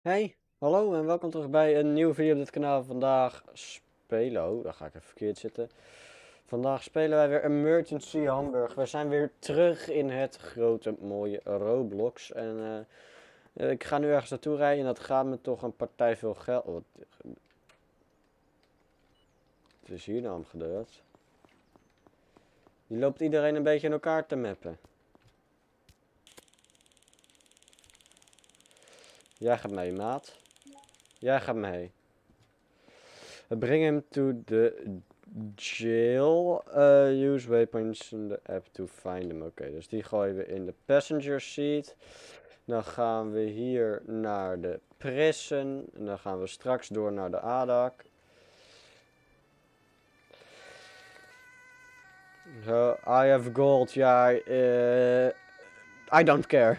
Hey, hallo en welkom terug bij een nieuwe video op dit kanaal. Vandaag spelen, oh, daar ga ik even verkeerd zitten. Vandaag spelen wij weer Emergency Hamburg. We zijn weer terug in het grote mooie Roblox. En ik ga nu ergens naartoe rijden en dat gaat me toch een partij veel geld. Wat is hier nou gebeurd? Die loopt iedereen een beetje in elkaar te mappen. Jij gaat mee, maat. Jij gaat mee. Bring him to the jail. Use waypoints in the app to find him. Oké, dus die gooien we in de passenger seat. Dan gaan we hier naar de prison. En dan gaan we straks door naar de ADAC. Zo, I have gold. Ja, I don't care.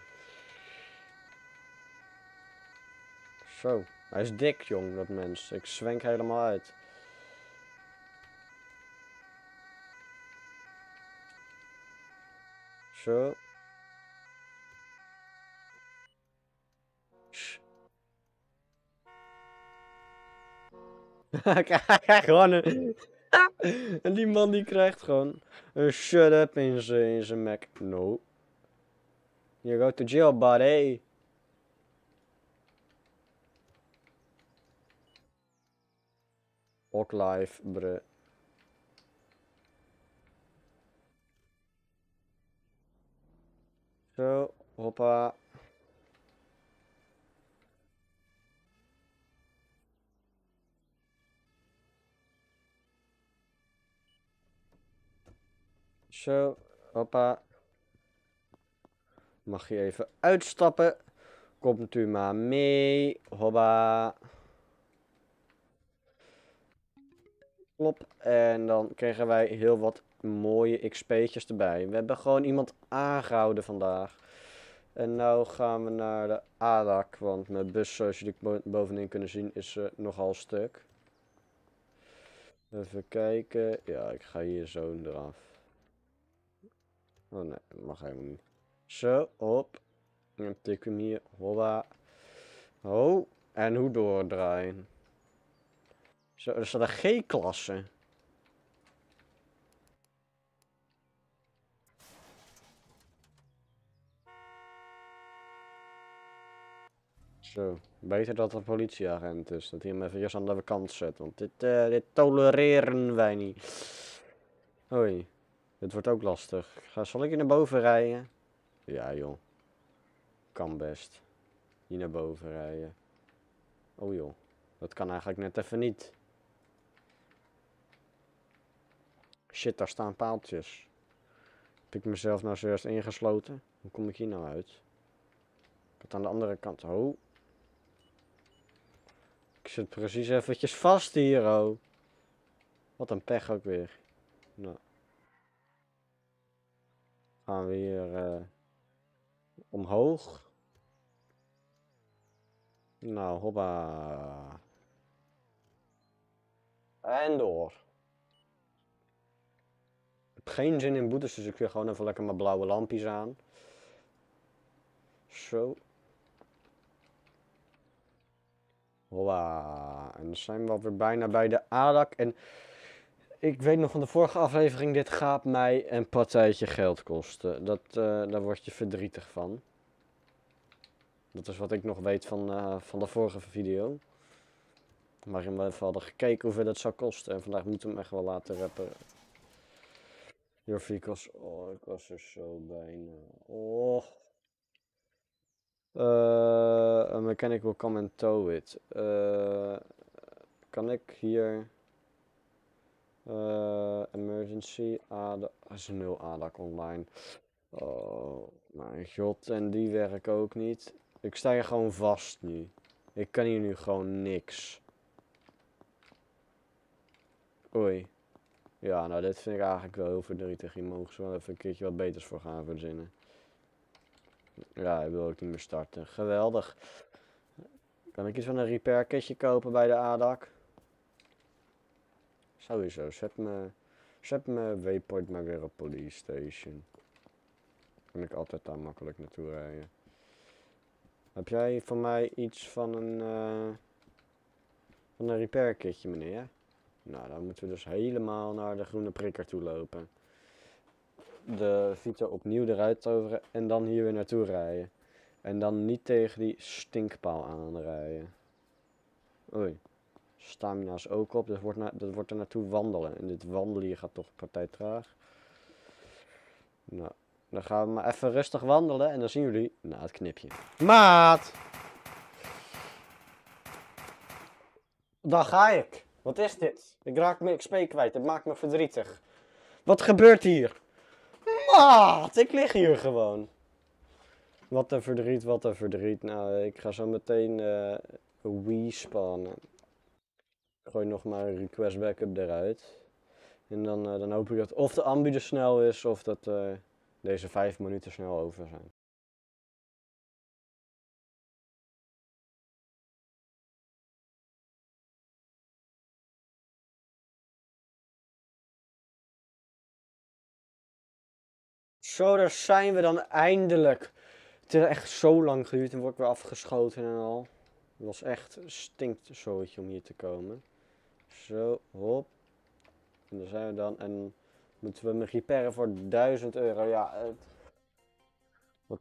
Zo, hij is dik, jong, dat mens. Ik zwenk helemaal uit. Zo. Krijg gewoon een... En die man die krijgt gewoon een shut up in zijn Mac. No. You go to jail, buddy. Ook live, bre. Zo, hoppa. Zo, hoppa. Mag je even uitstappen. Komt u maar mee. Hoppa. Klop. En dan kregen wij heel wat mooie XP'tjes erbij. We hebben gewoon iemand aangehouden vandaag. En nou gaan we naar de ADAC, want mijn bus, zoals jullie bovenin kunnen zien, is nogal stuk. Even kijken. Ja, ik ga hier zo eraf. Oh nee, dat mag helemaal niet. Zo, hop. Dan tik hem hier. Hoppa. Oh, en hoe doordraaien. Zo, er staat een G-klasse. Zo, beter dat het een politieagent is. Dat hij hem even aan de kant zet. Want dit tolereren wij niet. Hoi, dit wordt ook lastig. Zal ik hier naar boven rijden? Ja joh, kan best. Hier naar boven rijden. Oh joh, dat kan eigenlijk net even niet. Shit, daar staan paaltjes. Heb ik mezelf nou zojuist ingesloten? Hoe kom ik hier nou uit? Ik had aan de andere kant... Oh. Ik zit precies eventjes vast hier, oh. Wat een pech ook weer. Nou. Gaan we hier omhoog. Nou, hoppa. En door. Ik heb geen zin in boetes, dus ik wil gewoon even lekker mijn blauwe lampjes aan. Zo. Hoppa. En dan zijn we alweer bijna bij de ADAC. En ik weet nog van de vorige aflevering, dit gaat mij een partijtje geld kosten. Daar word je verdrietig van. Dat is wat ik nog weet van de vorige video. Waarin we even hadden gekeken hoeveel het zou kosten. En vandaag moeten we hem echt wel laten rappen. Your vehicles. Oh, ik was er zo bijna. Oh. A mechanic will come and tow it. Kan ik hier... emergency ADAC. Dat is 0 ADAC online. Oh mijn god, en die werken ook niet. Ik sta hier gewoon vast nu. Ik kan hier nu gewoon niks. Oei. Ja, nou dit vind ik eigenlijk wel heel verdrietig. Hier mogen ze wel even een keertje wat beters voor gaan verzinnen. Ja, hij wil ook niet meer starten. Geweldig. Kan ik iets van een repair kitje kopen bij de ADAC? Sowieso, zet me waypoint maar weer op police station. Kan ik altijd daar makkelijk naartoe rijden. Heb jij voor mij iets van een repair kitje, meneer? Nou, dan moeten we dus helemaal naar de groene prikker toe lopen. De Vito opnieuw eruit toveren en dan hier weer naartoe rijden. En dan niet tegen die stinkpaal aan rijden. Oei. Stamina is ook op, dus dat wordt er naartoe wandelen. En dit wandelen hier gaat toch een partij traag. Nou, dan gaan we maar even rustig wandelen en dan zien jullie na het knipje. Maat! Dan ga ik. Wat is dit? Ik raak mijn XP kwijt, het maakt me verdrietig. Wat gebeurt hier? Maat, ik lig hier gewoon. Wat een verdriet, wat een verdriet. Nou, ik ga zo meteen Wii spannen. Gooi nog maar een request backup eruit. En dan hoop ik dat of de ambu er snel is of dat deze 5 minuten snel over zijn. Zo, daar zijn we dan eindelijk. Het is echt zo lang geduurd en word ik weer afgeschoten en al. Het was echt stinkt zootje om hier te komen. Zo, hop. En daar zijn we dan. En moeten we me repairen voor 1000 euro. Ja, wat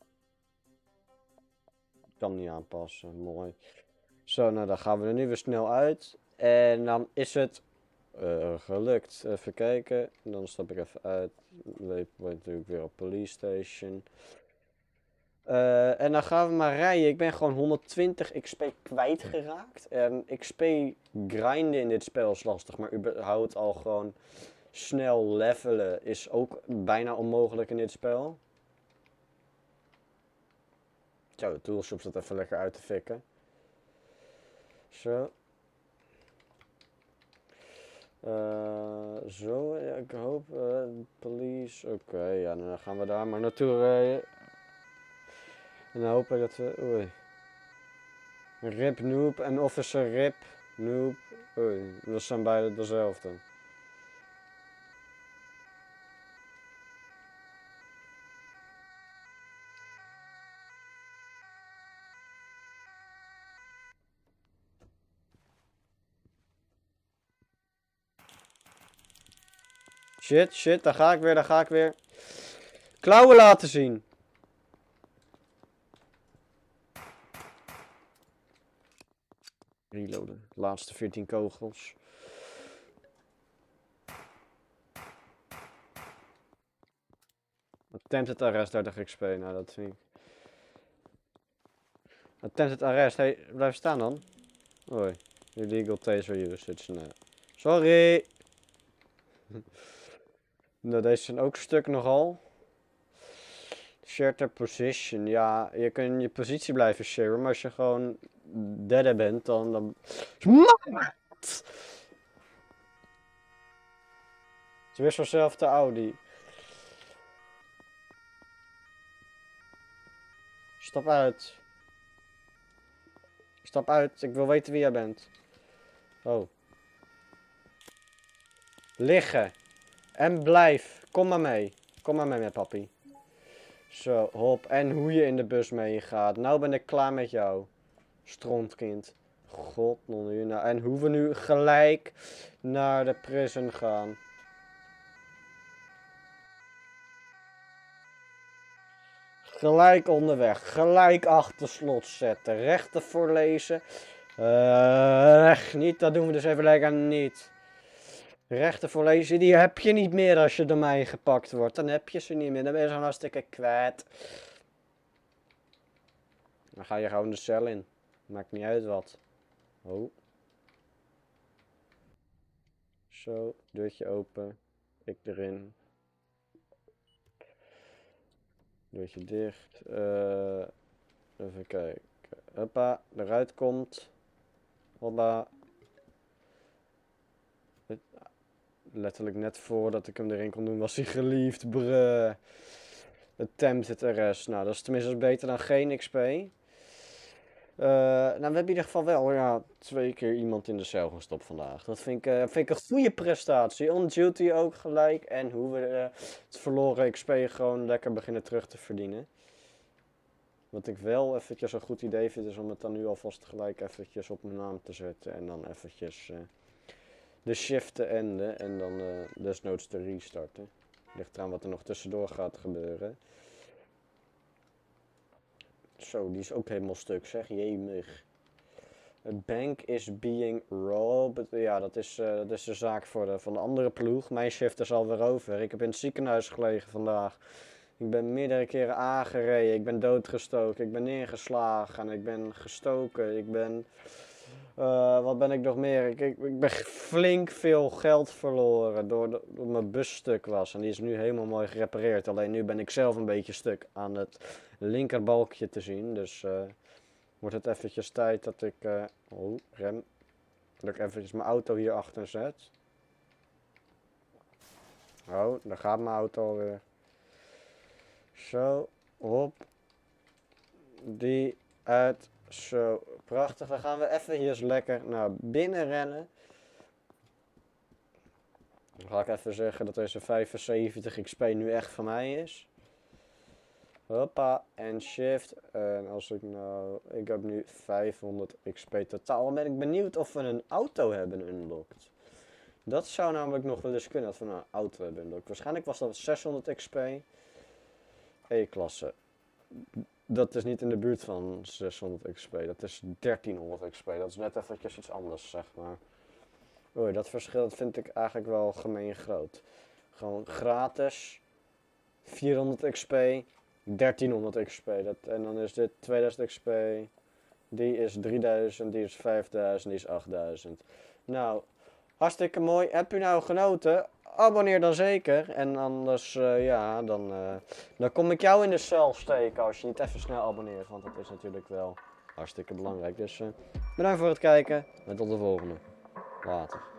kan niet aanpassen. Mooi. Zo, nou dan gaan we er nu weer snel uit. En dan is het gelukt. Even kijken. En dan stap ik even uit. Word natuurlijk weer op police station. En dan gaan we maar rijden. Ik ben gewoon 120 XP kwijtgeraakt. En XP grinden in dit spel is lastig. Maar überhaupt al gewoon snel levelen is ook bijna onmogelijk in dit spel. Zo, de toolshop staat even lekker uit te fikken. Zo. Zo, ja, ik hoop. Police. Oké, ja, dan gaan we daar maar naartoe rijden. En dan hoop ik dat we. Oei. Rip Noob en Officer Rip Noob. Oei, dat zijn beide dezelfde. Shit, shit, daar ga ik weer, daar ga ik weer. Klauwen laten zien. Reloaden. Laatste 14 kogels. Attempted arrest, 30 XP. Nou, dat vind ik. Attempted arrest. Hey, blijf staan dan. Hoi. Illegal taser usage. Nee. Sorry. Nou, deze zijn ook stuk nogal. Share position. Ja, je kunt je positie blijven sharen, maar als je gewoon derde bent, dan... Het is weer zo'nzelfde Audi. Stap uit. Stap uit, ik wil weten wie jij bent. Oh. Liggen. En blijf. Kom maar mee. Kom maar mee met papi. Zo, hop. En hoe je in de bus meegaat. Nou ben ik klaar met jou. Strontkind. God, nu. Nou, en hoe we nu gelijk naar de prison gaan. Gelijk onderweg. Gelijk achter slot zetten. Rechten voorlezen. Niet, dat doen we dus even lekker niet. Rechten voorlezen, die heb je niet meer als je door mij gepakt wordt. Dan heb je ze niet meer. Dan ben je zo'n hartstikke kwijt. Dan ga je gewoon de cel in. Maakt niet uit wat. Oh. Zo, deurtje open. Ik erin. Deurtje dicht. Even kijken. Hoppa, eruit komt. Hoppa. Letterlijk net voordat ik hem erin kon doen was hij geliefd. Bruh. Attempted arrest. Nou, dat is tenminste beter dan geen XP. Nou, we hebben in ieder geval wel, ja, 2 keer iemand in de cel gestopt vandaag. Dat vind ik een goede prestatie. On duty ook gelijk. En hoe we het verloren XP gewoon lekker beginnen terug te verdienen. Wat ik wel eventjes een goed idee vind, is om het dan nu alvast gelijk eventjes op mijn naam te zetten. En dan eventjes de shift te enden en dan desnoods te restarten. Ligt eraan wat er nog tussendoor gaat gebeuren. Zo, die is ook helemaal stuk, zeg. Jemig. A bank is being robbed. Ja, dat is de zaak van de andere ploeg. Mijn shift is alweer over. Ik heb in het ziekenhuis gelegen vandaag. Ik ben meerdere keren aangereden. Ik ben doodgestoken. Ik ben neergeslagen. Ik ben gestoken. Ik ben... wat ben ik nog meer? Ik ben flink veel geld verloren doordat mijn bus stuk was. En die is nu helemaal mooi gerepareerd. Alleen nu ben ik zelf een beetje stuk aan het linkerbalkje te zien. Dus wordt het eventjes tijd dat ik... rem. Dat ik eventjes mijn auto hier achter zet. Oh, daar gaat mijn auto alweer. Zo, hop. Die uit. Zo, prachtig. Dan gaan we even hier eens lekker naar binnen rennen. Dan ga ik even zeggen dat deze 75 XP nu echt van mij is. Hoppa, en shift. En als ik nou... Ik heb nu 500 XP totaal. Dan ben ik benieuwd of we een auto hebben unlocked. Dat zou namelijk nog wel eens kunnen, dat we een auto hebben unlocked. Waarschijnlijk was dat 600 XP. E-klasse. Dat is niet in de buurt van 600 XP. Dat is 1300 XP. Dat is net eventjes iets anders, zeg maar. Oei, dat verschil vind ik eigenlijk wel gemeen groot. Gewoon gratis. 400 XP. 1300 XP. En dan is dit 2000 XP. Die is 3000. Die is 5000. Die is 8000. Nou, hartstikke mooi. Heb u nou genoten? Abonneer dan zeker. En anders, ja, dan kom ik jou in de cel steken als je niet even snel abonneert. Want dat is natuurlijk wel hartstikke belangrijk. Dus bedankt voor het kijken. En tot de volgende. Later.